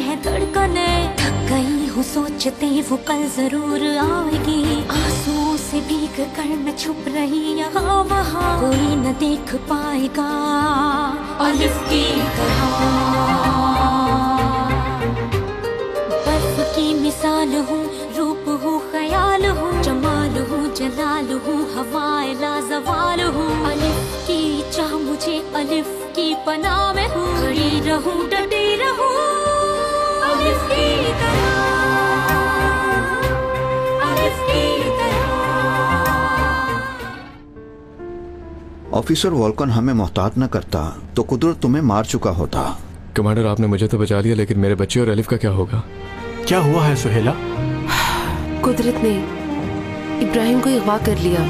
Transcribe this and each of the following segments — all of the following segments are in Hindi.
हैं धड़कने, थक गई हूँ सोचते वो कल जरूर आएगी। आंसुओं से भीग कर मैं छुप रही यहाँ वहाँ, कोई न देख पाएगा अलिफ की तरह। बर्फ की मिसाल हूँ, रूप हूँ, ख्याल हूँ, जमाल हूँ, जलाल हूँ, हवाए लाजवाल हूँ। अलिफ की चाह मुझे अलिफ की पनाह में हूँ, खड़ी रहूँ डटी रहूँ अलिफ की तरह, अलिफ की तरह। ऑफिसर वॉल्कन हमें मोहतात न करता तो कुदरत तुम्हें मार चुका होता। कमांडर आपने मुझे तो बचा लिया, लेकिन मेरे बच्चे और अलिफ का क्या होगा? क्या हुआ है सुहेला? कुदरत ने इब्राहिम को अगवा कर लिया।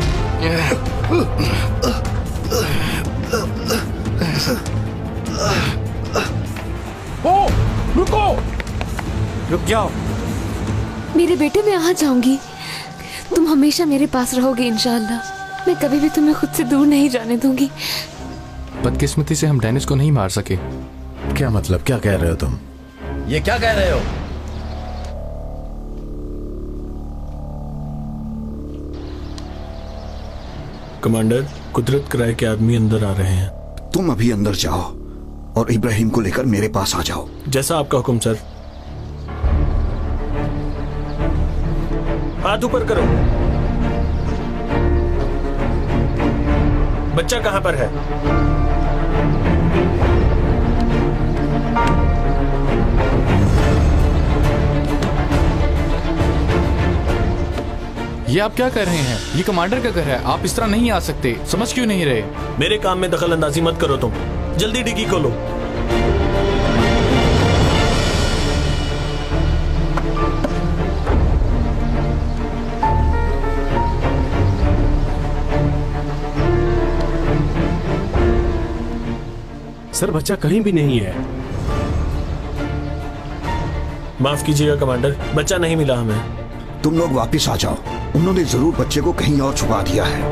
ओ, रुको! रुक जाओ। मेरे बेटे, मैं आ जाऊंगी, तुम हमेशा मेरे पास रहोगे इंशाअल्लाह। मैं कभी भी तुम्हें खुद से दूर नहीं जाने दूंगी। बदकिस्मती से हम डेनिस को नहीं मार सके। क्या मतलब, क्या कह रहे हो तुम? ये क्या कह रहे हो? कमांडर, कुदरत किराए के आदमी अंदर आ रहे हैं। तुम अभी अंदर जाओ और इब्राहिम को लेकर मेरे पास आ जाओ। जैसा आपका हुक्म सर। हाथ ऊपर करो। बच्चा कहां पर है? ये आप क्या कर रहे हैं? ये कमांडर का घर है, आप इस तरह नहीं आ सकते। समझ क्यों नहीं रहे? मेरे काम में दखल अंदाजी मत करो तुम। जल्दी डिग्गी खोलो। सर, बच्चा कहीं भी नहीं है। माफ कीजिएगा कमांडर, बच्चा नहीं मिला हमें। तुम लोग वापस आ जाओ, उन्होंने जरूर बच्चे को कहीं और छुपा दिया है।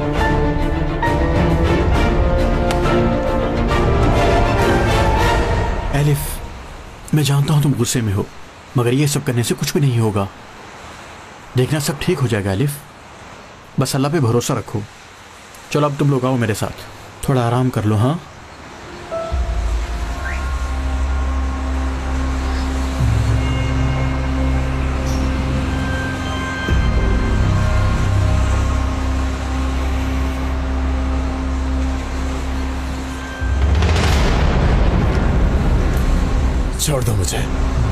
एलिफ, मैं जानता हूं तुम गुस्से में हो, मगर ये सब करने से कुछ भी नहीं होगा। देखना सब ठीक हो जाएगा एलिफ, बस अल्लाह पे भरोसा रखो। चलो अब तुम लोग आओ मेरे साथ, थोड़ा आराम कर लो। हाँ, छोड़ दो मुझे।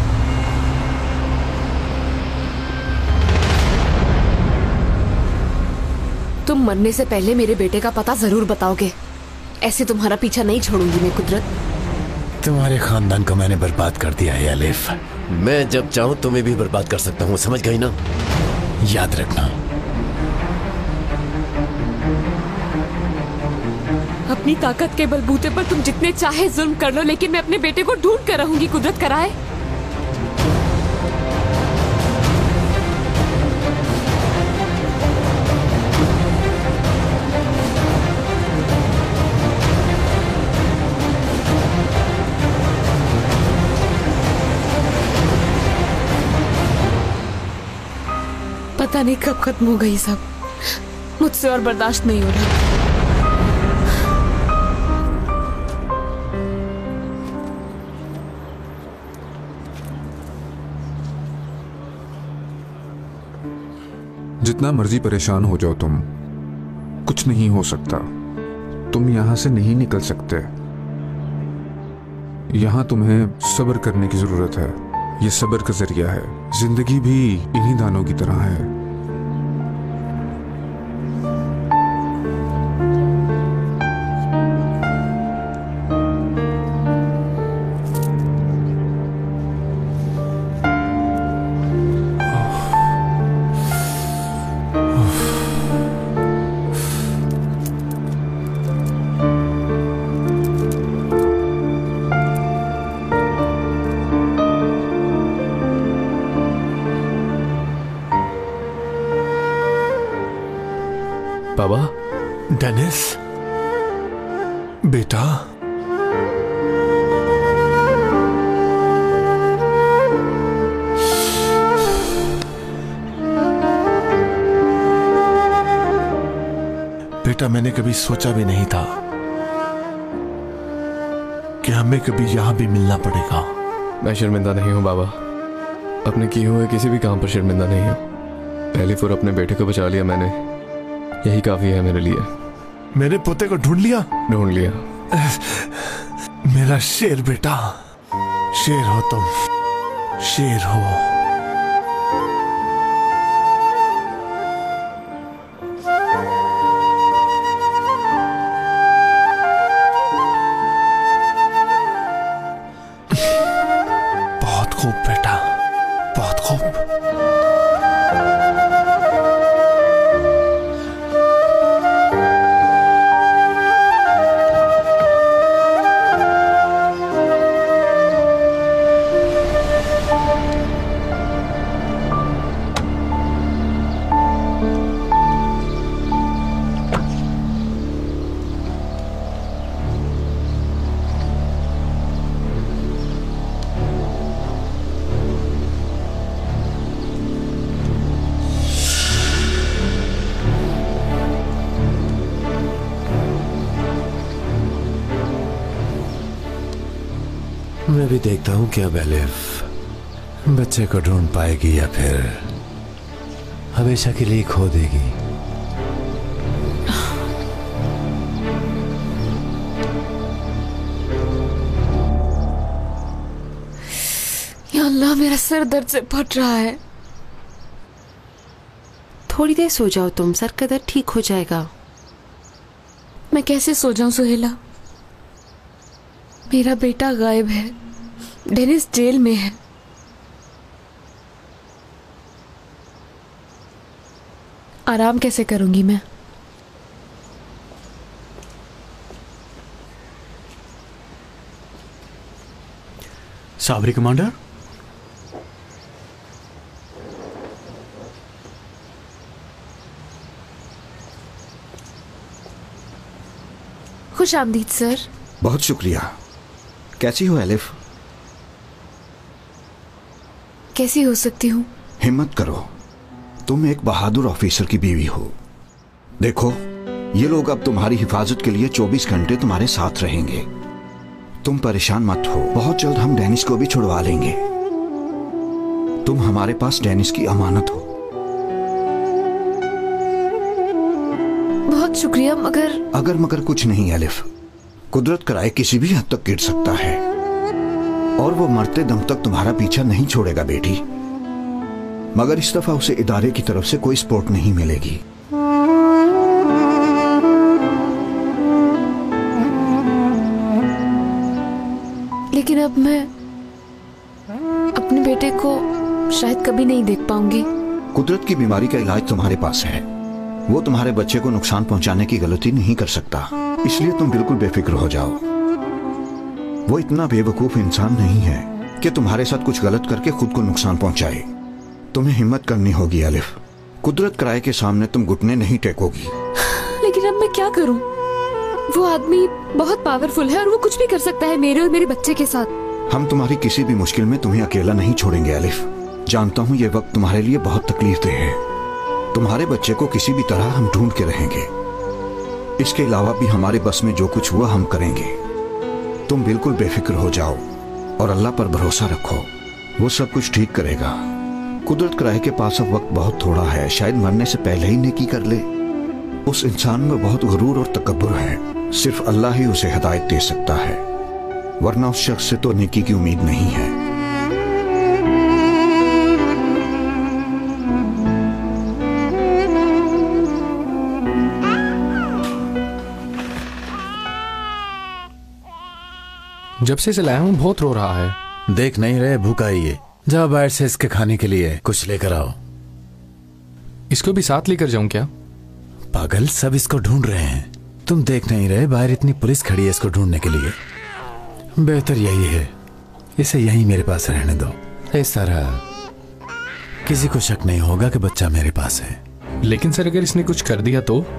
तुम मरने से पहले मेरे बेटे का पता जरूर बताओगे, ऐसे तुम्हारा पीछा नहीं छोड़ूंगी मैं कुदरत। तुम्हारे खानदान को मैंने बर्बाद कर दिया है अलिफ। मैं जब चाहूं तुम्हें भी बर्बाद कर सकता हूं, समझ गई ना? याद रखना। अपनी ताकत के बलबूते पर तुम जितने चाहे जुल्म कर लो, लेकिन मैं अपने बेटे को ढूंढ कर रहूंगी कुदरत कराए। पता नहीं कब खत्म हो गई सब, मुझसे और बर्दाश्त नहीं हो रहा। जितना मर्जी परेशान हो जाओ तुम, कुछ नहीं हो सकता। तुम यहां से नहीं निकल सकते। यहां तुम्हें सब्र करने की जरूरत है। ये सब्र का जरिया है। जिंदगी भी इन्हीं दानों की तरह है। बाबा, डेनिस बेटा, बेटा, मैंने कभी सोचा भी नहीं था कि हमें कभी यहां भी मिलना पड़ेगा। मैं शर्मिंदा नहीं हूँ बाबा, अपने किए हुए किसी भी काम पर शर्मिंदा नहीं हूँ। एलिफ और अपने बेटे को बचा लिया मैंने, यही काफी है मेरे लिए। मेरे पोते को ढूंढ लिया? ढूंढ लिया। मेरा शेर बेटा, शेर हो तुम, शेर हो। बहुत खूब बेटा, बहुत खूब। मैं भी देखता हूं कि अब एलिफ बच्चे को ढूंढ पाएगी या फिर हमेशा के लिए खो देगी। या अल्लाह, मेरा सर दर्द से फट रहा है। थोड़ी देर सो जाओ तुम, सर का दर्द ठीक हो जाएगा। मैं कैसे सो जाऊं सुहेला? मेरा बेटा गायब है, डेनिस जेल में है। आराम कैसे करूंगी मैं? साबरी कमांडर, खुश आमदीद सर। बहुत शुक्रिया। कैसी हो एलिफ? कैसी हो सकती हूँ? हिम्मत करो, तुम एक बहादुर ऑफिसर की बीवी हो। देखो, ये लोग अब तुम्हारी हिफाजत के लिए 24 घंटे तुम्हारे साथ रहेंगे। तुम परेशान मत हो, बहुत जल्द हम डेनिस को भी छुड़वा लेंगे। तुम हमारे पास डेनिस की अमानत हो। बहुत शुक्रिया, अगर मगर कुछ नहीं एलिफ। कुदरत कराए किसी भी हद तक गिर सकता है और वो मरते दम तक तुम्हारा पीछा नहीं छोड़ेगा बेटी। मगर इस दफा उसे इदारे की तरफ से कोई सपोर्ट नहीं मिलेगी। लेकिन अब मैं अपने बेटे को शायद कभी नहीं देख पाऊंगी। कुदरत की बीमारी का इलाज तुम्हारे पास है। वो तुम्हारे बच्चे को नुकसान पहुंचाने की गलती नहीं कर सकता, इसलिए तुम बिल्कुल बेफिक्र हो जाओ। वो इतना बेवकूफ इंसान नहीं है कि तुम्हारे साथ कुछ गलत करके खुद को नुकसान पहुंचाए। तुम्हें हिम्मत करनी होगी एलिफ। कुदरत कराए के सामने तुम घुटने नहीं टेकोगी। लेकिन अब मैं क्या करूं? वो आदमी बहुत पावरफुल है और वो कुछ भी कर सकता है मेरे और मेरे बच्चे के साथ। हम तुम्हारी किसी भी मुश्किल में तुम्हें अकेला नहीं छोड़ेंगे एलिफ। जानता हूँ ये वक्त तुम्हारे लिए बहुत तकलीफदेह है। तुम्हारे बच्चे को किसी भी तरह हम ढूंढ के रहेंगे। इसके अलावा भी हमारे बस में जो कुछ हुआ हम करेंगे। तुम बिल्कुल बेफिक्र हो जाओ और अल्लाह पर भरोसा रखो, वो सब कुछ ठीक करेगा। कुदरत कराए के पास अब वक्त बहुत थोड़ा है, शायद मरने से पहले ही नेकी कर ले। उस इंसान में बहुत गुरूर और तकब्बुर है, सिर्फ अल्लाह ही उसे हिदायत दे सकता है, वरना उस शख्स से तो नेकी की उम्मीद नहीं है। जब से इसे लाया हूँ बहुत रो रहा है। देख नहीं रहे, भूखा ही है। जाओ बाहर से इसके खाने के लिए कुछ लेकर आओ। इसको भी साथ लेकर जाऊं क्या? पागल, सब इसको ढूंढ रहे हैं। तुम देख नहीं रहे, बाहर इतनी पुलिस खड़ी है इसको ढूंढने के लिए। बेहतर यही है, इसे यहीं मेरे पास रहने दो। इस तरह किसी को शक नहीं होगा कि बच्चा मेरे पास है। लेकिन सर, अगर इसने कुछ कर दिया तो?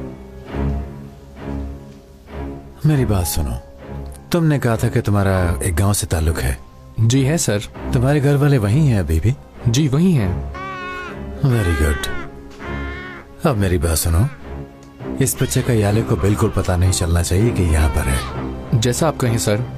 मेरी बात सुनो, तुमने कहा था कि तुम्हारा एक गांव से ताल्लुक है। जी है सर। तुम्हारे घर वाले वहीं हैं अभी भी? जी वहीं हैं। Very good. अब मेरी बात सुनो, इस बच्चे का याले को बिल्कुल पता नहीं चलना चाहिए कि यहाँ पर है। जैसा आप कहें सर।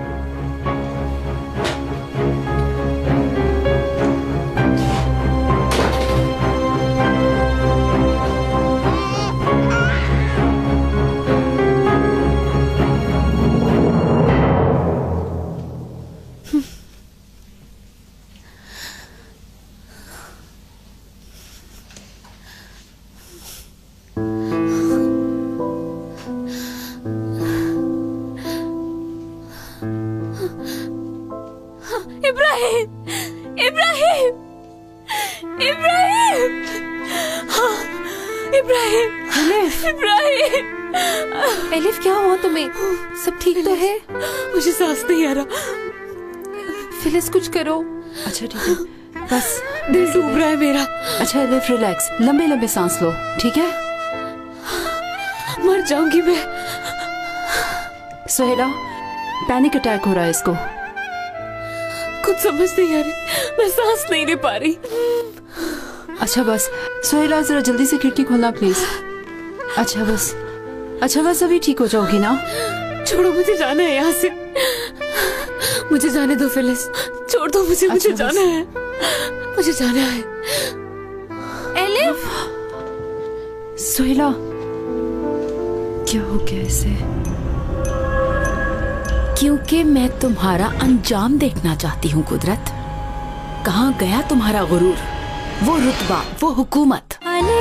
एलिफ क्या हुआ तुम्हें? सब ठीक तो है? मुझे सांस नहीं आ रहा। फिलिस कुछ करो। अच्छा ठीक है, बस दिल डूब रहा है मेरा। अच्छा एलिफ रिलैक्स, लंबे लंबे सांस लो, ठीक है? मर जाऊंगी मैं। सुहेला, पैनिक अटैक हो रहा है इसको। कुछ समझ नहीं आ रही, मैं सांस नहीं ले पा रही। अच्छा बस सुहेला, जरा जल्दी से खिड़की खोलना प्लीज। अच्छा बस अभी ठीक हो जाओगी ना? छोड़ो, मुझे जाना है यहाँ से। मुझे जाने दो फिलिस, छोड़ दो मुझे। मुझे जाना है, मुझे जाना है। एलिफ, सुहेला क्या हो गया इसे? क्योंकि मैं तुम्हारा अंजाम देखना चाहती हूँ कुदरत। कहाँ गया तुम्हारा गुरूर, वो रुतबा, वो हुकूमत?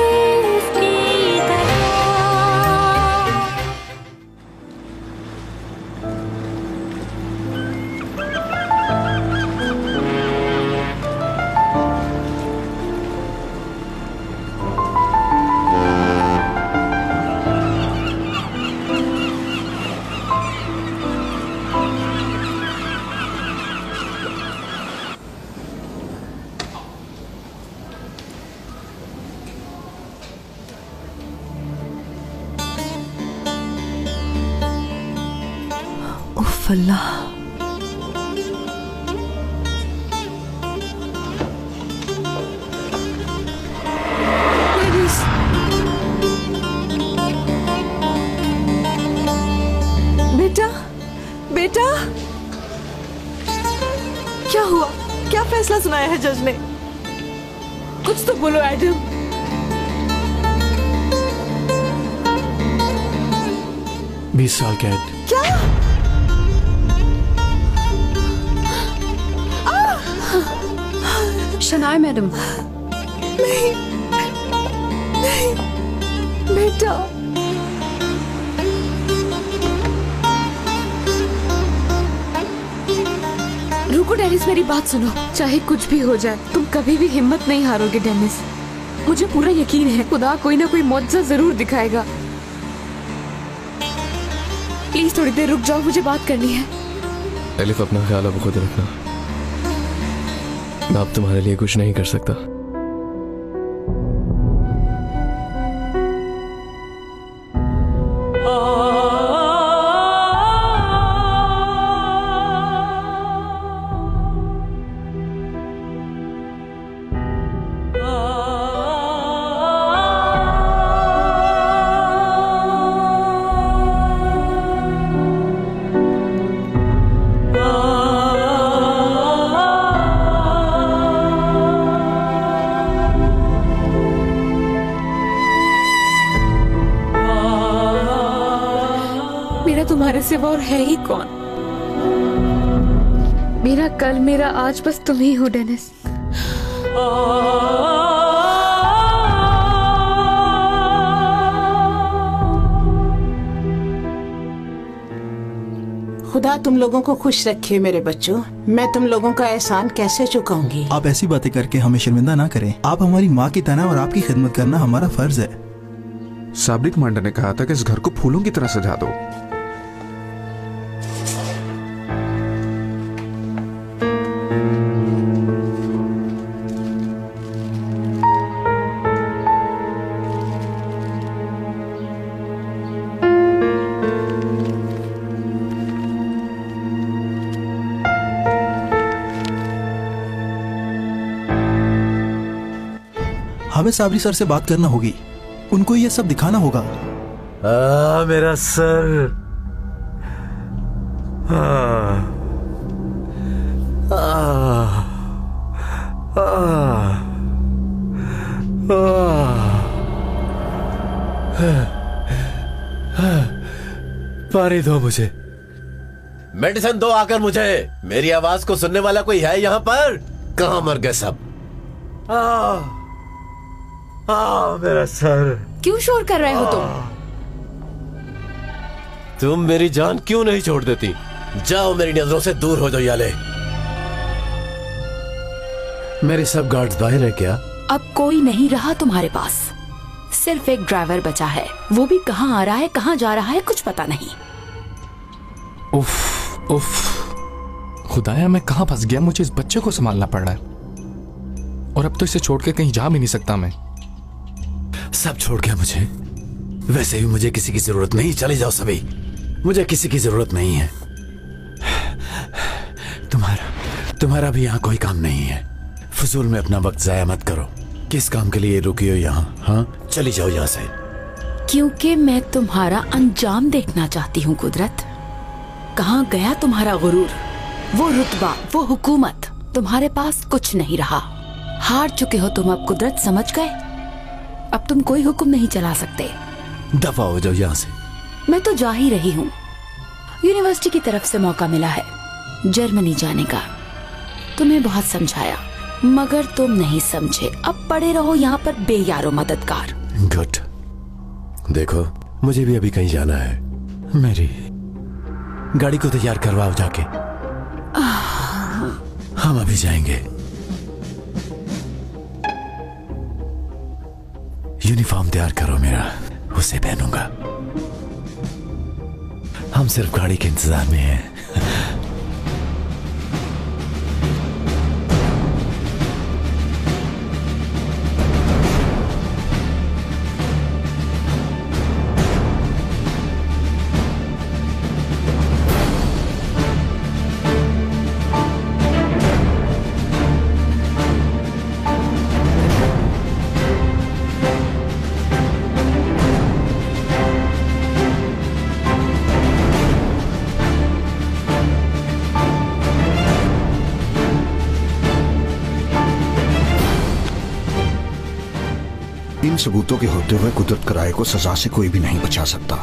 अल्लाह, बेटा बेटा, क्या हुआ? क्या फैसला सुनाया है जज ने? कुछ तो बोलो एडम। 20 साल कैद। क्या? शनाया मैडम। नहीं नहीं बेटा, रुको डेनिस, मेरी बात सुनो। चाहे कुछ भी हो जाए, तुम कभी भी हिम्मत नहीं हारोगे डेनिस। मुझे पूरा यकीन है खुदा कोई ना कोई मौजज़ा जरूर दिखाएगा। प्लीज थोड़ी देर रुक जाओ, मुझे बात करनी है। एलिफ, अपना ख्याल अब खुद रखना। मैं अब तुम्हारे लिए कुछ नहीं कर सकता। तुम्हारे सिवा और है ही कौन? मेरा कल, मेरा आज, बस तुम ही हो डेनिस। खुदा तुम लोगों को खुश रखे मेरे बच्चों। मैं तुम लोगों का एहसान कैसे चुकाऊंगी? आप ऐसी बातें करके हमें शर्मिंदा ना करें। आप हमारी माँ की तरह और आपकी खिदमत करना हमारा फर्ज है। साबरी कमांडर ने कहा था कि इस घर को फूलों की तरह सजा दो। हमें साबरी सर से बात करना होगी, उनको ये सब दिखाना होगा। मेरा सर। पानी दो मुझे, मेडिसिन दो आकर मुझे। मेरी आवाज को सुनने वाला कोई है यहाँ पर? कहाँ मर गए सब? मेरा सर। क्यों शोर कर रहे हो तुम मेरी जान क्यों नहीं छोड़ देती? जाओ, मेरी नजरों से दूर हो जाओ याले। मेरे सब गार्ड्स बाहर है क्या? अब कोई नहीं रहा तुम्हारे पास, सिर्फ एक ड्राइवर बचा है। वो भी कहाँ आ रहा है कहाँ जा रहा है कुछ पता नहीं। उफ उफ, खुदाया मैं कहाँ फंस गया। मुझे इस बच्चे को संभालना पड़ रहा है और अब तो इसे छोड़ के कहीं जा भी नहीं सकता मैं। सब छोड़ गया मुझे। वैसे भी मुझे किसी की जरूरत नहीं। चले जाओ सभी, मुझे किसी की जरूरत नहीं है। तुम्हारा भी यहाँ कोई काम नहीं है। फजूल में अपना वक्त जाया मत करो। किस काम के लिए रुकी हो यहाँ? हाँ, चली जाओ यहाँ से। क्योंकि मैं तुम्हारा अंजाम देखना चाहती हूँ कुदरत। कहाँ गया तुम्हारा गुरूर, वो रुतबा, वो हुकूमत? तुम्हारे पास कुछ नहीं रहा। हार चुके हो तुम अब कुदरत, समझ गए? अब तुम कोई हुक्म नहीं चला सकते। दफा हो जाओ यहाँ से। मैं तो जा ही रही हूँ। यूनिवर्सिटी की तरफ से मौका मिला है जर्मनी जाने का। तुम्हें बहुत समझाया मगर तुम नहीं समझे। अब पड़े रहो यहाँ पर बेयारो मददगार। गुड। देखो, मुझे भी अभी कहीं जाना है। मेरी गाड़ी को तैयार करवाओ जाके। हम अभी जाएंगे। यूनिफॉर्म तैयार करो मेरा, उसे पहनूंगा। हम सिर्फ गाड़ी के इंतजार में हैं। इन सबूतों के होते हुए कुदरत कराए को सजा से कोई भी नहीं बचा सकता।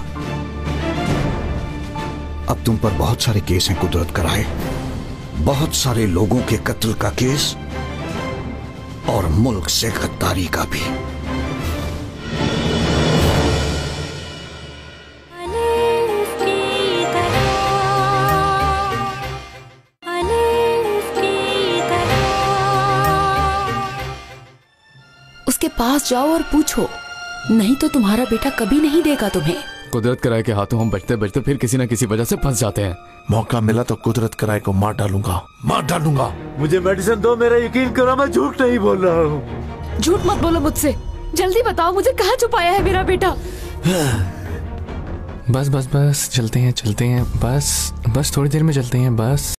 अब तुम पर बहुत सारे केस हैं कुदरत कराए, बहुत सारे लोगों के कत्ल का केस और मुल्क से गद्दारी का भी। उसके पास जाओ और पूछो, नहीं तो तुम्हारा बेटा कभी नहीं देगा तुम्हें। कुदरत कराए के हाथों हम बचते बचते फिर किसी न किसी वजह से फंस जाते हैं। मौका मिला तो कुदरत कराए को मार डालूंगा। मुझे मेडिसिन दो, मेरा यकीन करो, मैं झूठ नहीं बोल रहा हूँ। झूठ मत बोलो मुझसे, जल्दी बताओ मुझे कहाँ छुपाया है मेरा बेटा। बस चलते हैं बस थोड़ी देर में चलते हैं बस।